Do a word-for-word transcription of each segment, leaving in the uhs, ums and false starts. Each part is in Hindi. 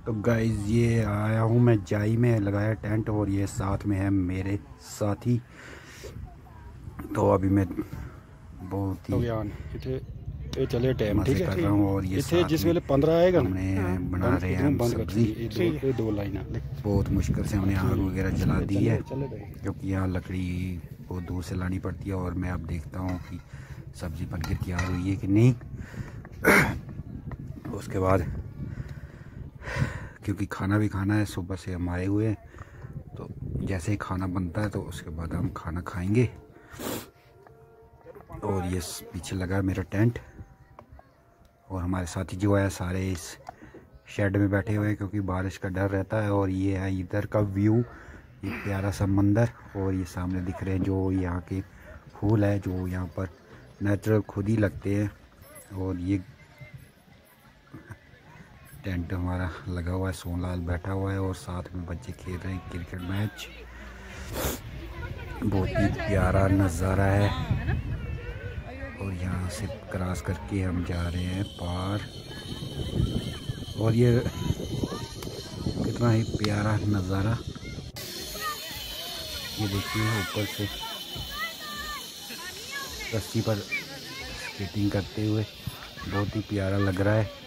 तो गाइज ये आया हूँ मैं जाई में, लगाया टेंट और ये साथ में है मेरे साथी। तो अभी मैं बहुत ही चले टाइम मजे कर रहा हूँ और ये साथ जिस में वेले पंद्रह आएगा हमने बना रहे हैं हम सब्जी। दो, दो लाइन बहुत मुश्किल से हमने आग वगैरह जला दी है क्योंकि यहाँ लकड़ी बहुत दूर से लानी पड़ती है। और मैं अब देखता हूँ कि सब्जी बनकर तैयार हुई है कि नहीं। उसके बाद क्योंकि खाना भी खाना है, सुबह से हम आए हुए हैं, तो जैसे ही खाना बनता है तो उसके बाद हम खाना खाएंगे। और ये पीछे लगा है मेरा टेंट और हमारे साथी जो है सारे इस शेड में बैठे हुए हैं क्योंकि बारिश का डर रहता है। और ये है इधर का व्यू, ये प्यारा सा मंदिर। और ये सामने दिख रहे हैं जो यहाँ के फूल है जो यहाँ पर नेचुरल खुद ही लगते हैं। और ये टेंट हमारा लगा हुआ है, सोनलाल बैठा हुआ है और साथ में बच्चे खेल रहे हैं क्रिकेट मैच। बहुत ही प्यारा नज़ारा है। और यहाँ से क्रॉस करके हम जा रहे हैं पार। और ये कितना ही प्यारा नज़ारा, ये देखिए ऊपर से रस्सी पर स्केटिंग करते हुए, बहुत ही प्यारा लग रहा है।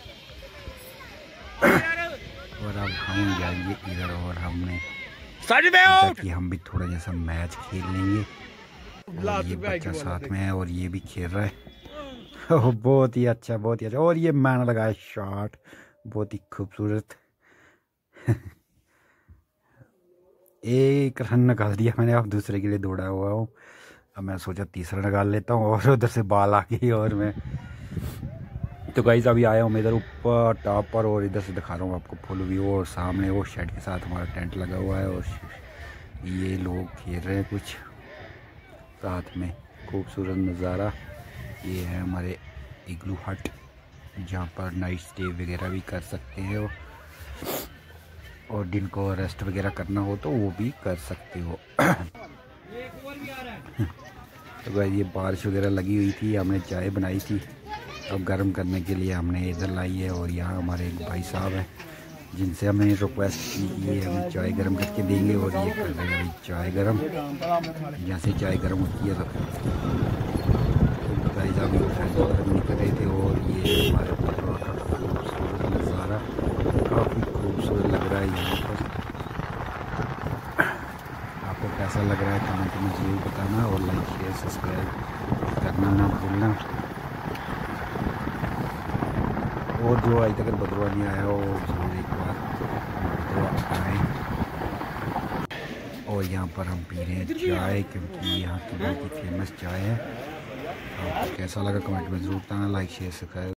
और अब हम जाएंगे इधर और हमने कि हम भी थोड़ा जैसा मैच खेल लेंगे। और ये बच्चा साथ में है और ये भी खेल रहा है। बहुत ही अच्छा, बहुत ही अच्छा। और ये मैंने लगाया शॉट, बहुत ही खूबसूरत। एक रन निकाल दिया मैंने, अब दूसरे के लिए दौड़ा हुआ हूँ। अब मैं सोचा तीसरा निकाल लेता हूँ और उधर से बॉल आ गई। और मैं तो गाइस अभी आया हूँ मैं इधर ऊपर टॉप पर और इधर से दिखा रहा हूँ आपको फुल व्यू। और सामने वो शेड के साथ हमारा टेंट लगा हुआ है और ये लोग खेल रहे हैं कुछ साथ में। खूबसूरत नज़ारा ये है हमारे इग्लू हट, जहाँ पर नाइट स्टे वगैरह भी कर सकते हैं और दिन को रेस्ट वगैरह करना हो तो वो भी कर सकते हो। तो भाई ये बारिश वगैरह लगी हुई थी, हमने चाय बनाई थी, अब गर्म करने के लिए हमने इधर लाई है। और यहाँ हमारे एक भाई साहब हैं जिनसे हमने रिक्वेस्ट की कि हमें चाय गर्म करके देंगे और ये कर देंगे भाई चाय गर्म। जैसे चाय गर्म होती है तो भाई साहब गर्म नहीं कर रहे थे। और ये हमारे खूबसूरत नज़ारा, काफ़ी खूबसूरत लग रहा है यहाँ पर। आपको कैसा लग रहा है कमेंट में ज़रूर बताना और लाइक शेयर सब्सक्राइब करना ना भूलना। और जो आज तक बदरवा नहीं आया वो जरूर एक बार बदरवा आए। और यहाँ पर हम पी रहे हैं चाय क्योंकि यहाँ की बहुत ही फेमस चाय है। आपको कैसा लगा कमेंट में ज़रूर बताना, लाइक शेयर सब्सक्राइब।